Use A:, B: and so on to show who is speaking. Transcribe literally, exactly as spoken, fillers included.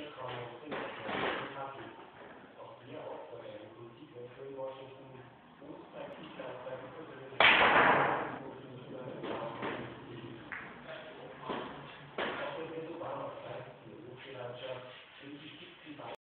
A: Auch sehr oft bei der Politik in Washington, wo es eigentlich